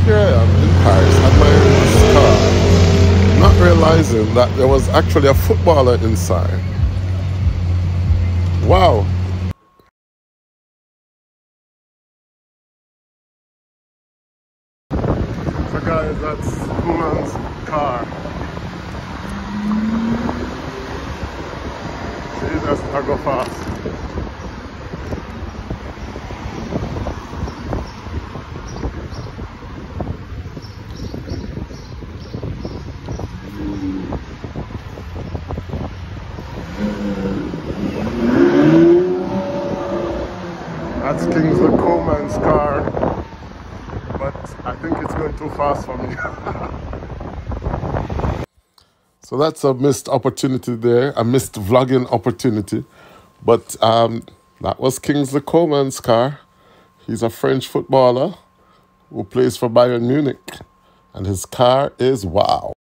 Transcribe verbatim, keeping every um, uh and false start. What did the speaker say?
here I am in Paris, admiring this car, not realizing that there was actually a footballer inside. Wow. So guys, that's COMAN'S car. See, that's I go fast. That's KINGSLEY COMAN'S car, but I think it's going too fast for me. So that's a missed opportunity there, a missed vlogging opportunity. But um, that was KINGSLEY COMAN'S car. He's a French footballer who plays for Bayern Munich, and his car is wow.